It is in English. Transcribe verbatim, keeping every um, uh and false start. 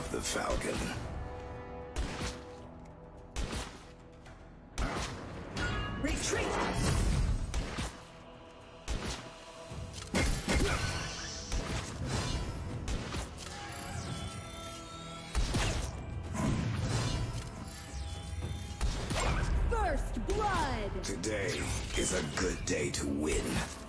of the Falcon. Retreat! First blood! Today is a good day to win.